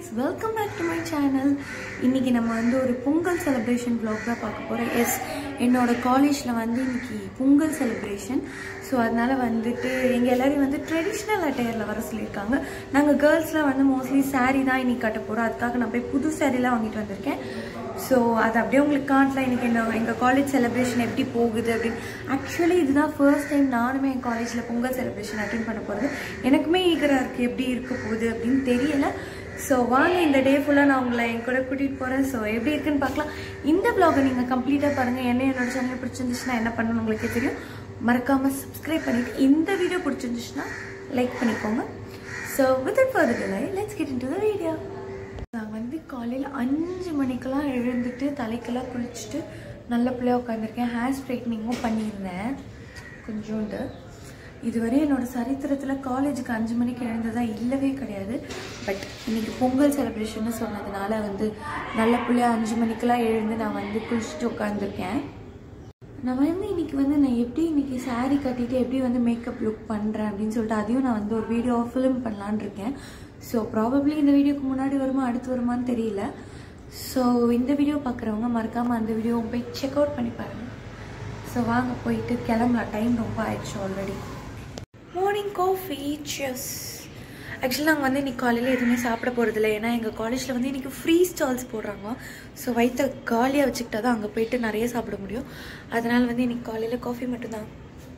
welcome back to my channel. இன்னைக்கு நம்ம வந்து ஒரு பொங்கல் செலிப்ரேஷன் vlog தான் பார்க்க போறோம். எஸ் என்னோட காலேஜ்ல வந்து இன்னைக்கு பொங்கல் செலிப்ரேஷன். ஸோ அதனால வந்துட்டு எங்கள் எல்லாரையும் வந்து ட்ரெடிஷ்னல் அட்டையரில் வர சொல்லியிருக்காங்க. நாங்கள் கேர்ள்ஸ்லாம் வந்து மோஸ்ட்லி சாரீ தான் இன்னைக்கு கட்ட போகிறோம். அதுக்காக நான் போய் புது சாரீலாம் வாங்கிட்டு வந்திருக்கேன். ஸோ அது அப்படியே உங்களுக்கு காட்டலாம் இன்றைக்கி எங்கள் காலேஜ் செலிப்ரேஷன் எப்படி போகுது அப்படின்னு. ஆக்சுவலி இதுதான் ஃபர்ஸ்ட் டைம் நானுமே என் காலேஜில் பொங்கல் செலிப்ரேஷன் அட்டென்ட் பண்ண போகிறது. எனக்குமே ஈகராக இருக்குது எப்படி இருக்க போகுது அப்படின்னு தெரியலை. ஸோ வாங்க இந்த டே ஃபுல்லாக நான் உங்களை என் கூட கூட்டிகிட்டு போகிறேன். ஸோ எப்படி இருக்குன்னு பார்க்கலாம். இந்த வ்ளாகை நீங்கள் கம்ப்ளீட்டாக பாருங்கள். என்னோட சேனல் பிடிச்சிருந்துச்சுன்னா என்ன பண்ணணும்னு உங்களுக்கே தெரியும். மறக்காமல் சப்ஸ்கிரைப் பண்ணிவிட்டு இந்த வீடியோ பிடிச்சிருந்துச்சுன்னா லைக் பண்ணிக்கோங்க. So without further delay let's get into the video. நான் வந்து காலையில் 5 மணிக்கெல்லாம் எழுந்துட்டு தலைக்கெல்லாம் குளிச்சுட்டு நல்ல பிள்ளையாக உட்காந்துருக்கேன். ஹேர் ஸ்ட்ரைட்னிங்கும் பண்ணியிருந்தேன் கொஞ்சோண்டு. இதுவரை என்னோட சரித்திரத்தில் காலேஜுக்கு 5 மணிக்கு எழுந்ததாக இல்லவே கிடையாது. பட் இன்னைக்கு பொங்கல் செலிப்ரேஷன்னு சொன்னதுனால வந்து நல்ல பிள்ளையாக 5 மணிக்கெல்லாம் எழுந்து நான் வந்து குளிச்சுட்டு உட்காந்துருக்கேன். நான் வந்து இன்னைக்கு வந்து நான் எப்படி இன்னைக்கு சாரீ கட்டிட்டு எப்படி வந்து மேக்கப் லுக் பண்ணுறேன் அப்படின்னு சொல்லிட்டு அதையும் நான் வந்து ஒரு வீடியோ ஃபிலிம் பண்ணலான் இருக்கேன். ஸோ ப்ராபப்ளி இந்த வீடியோக்கு முன்னாடி வருமா அடுத்து வருமானு தெரியல. ஸோ இந்த வீடியோ பார்க்குறவங்க மறக்காமல் அந்த வீடியோவை போய் செக் அவுட் பண்ணி பாருங்கள். ஸோ வாங்க போயிட்டு கிளம்பலாம். டைம் ரொம்ப ஆயிடுச்சு already. Morning coffee cheers. Actually நாங்கள் வந்து இன்றைக்கி காலையில் எதுவுமே சாப்பிட போகிறதில்ல. ஏன்னா எங்கள் காலேஜில் வந்து இன்றைக்கி ஃப்ரீ ஸ்டால்ஸ் போடுறாங்க. ஸோ வயிற்ற காலியாக வச்சுக்கிட்டா தான் அங்கே போயிட்டு நிறைய சாப்பிட முடியும். அதனால் வந்து இன்றைக்கி காலையில் காஃபி மட்டும்தான்.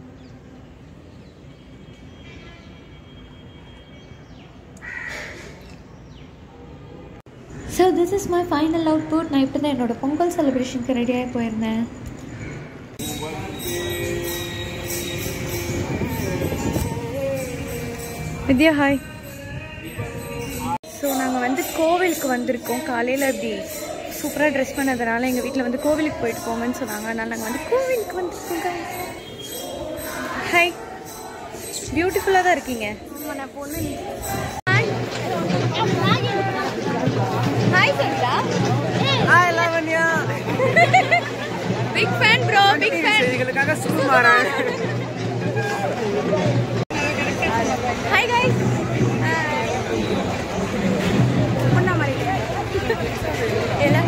So this is my final output. நான் இப்போ தான் என்னோடய பொங்கல் செலிப்ரேஷனுக்கு ரெடியாகி போயிருந்தேன். வித்யா ஹாய். ஸோ நாங்கள் வந்து கோவிலுக்கு வந்திருக்கோம். காலையில் இப்படி சூப்பராக ட்ரெஸ் பண்ணதுனால எங்கள் வீட்டில் வந்து கோவிலுக்கு போயிட்டு போங்கன்னு சொன்னாங்க. அதனால் நாங்கள் வந்து கோவிலுக்கு வந்துருக்கோங்க. ஹாய், பியூட்டிஃபுல்லாக தான் இருக்கீங்க. Hi Chandra. Hi Lavanya. Big fan bro, big fan. இதுகளுக்காக சும்மாறா. Hi guys. பொண்ணா மாதிரி எல்லாம்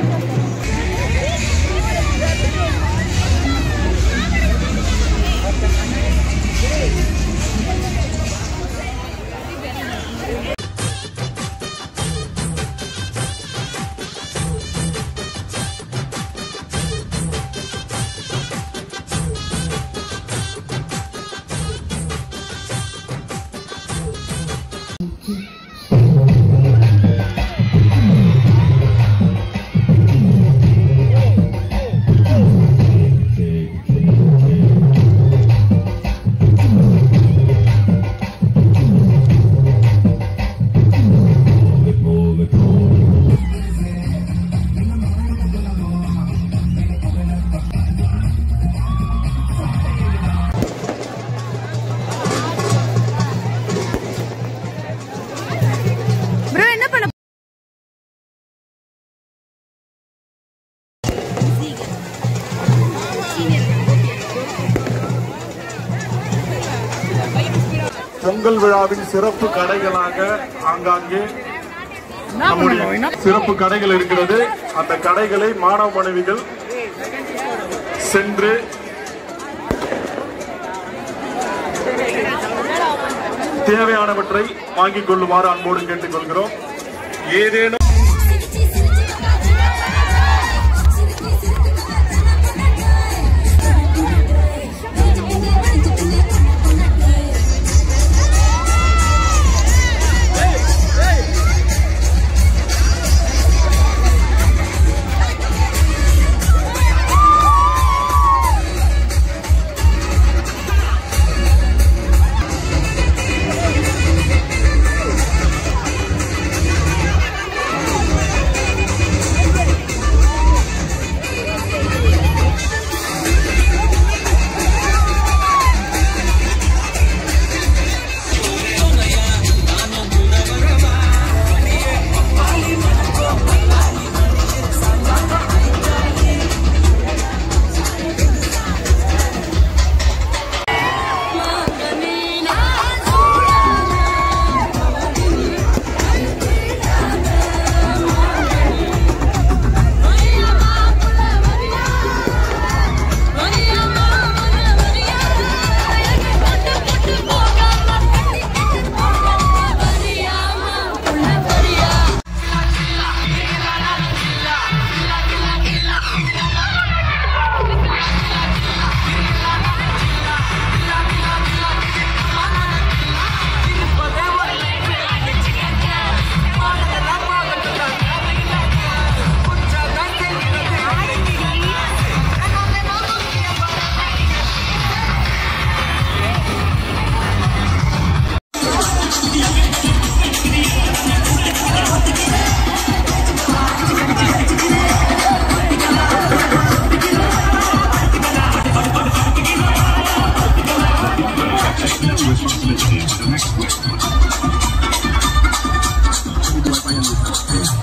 பொங்கல் விழாவின் சிறப்பு கடைகளாக ஆங்காங்கே நம்முடைய சிறப்பு கடைகள் இருக்கிறது. அந்த கடைகளை மாணவ மாணவிகள் சென்று தேவையானவற்றை வாங்கிக் கொள்ளுமாறு அன்போடு கேட்டுக் கொள்கிறோம். ஏதேனும் Hey.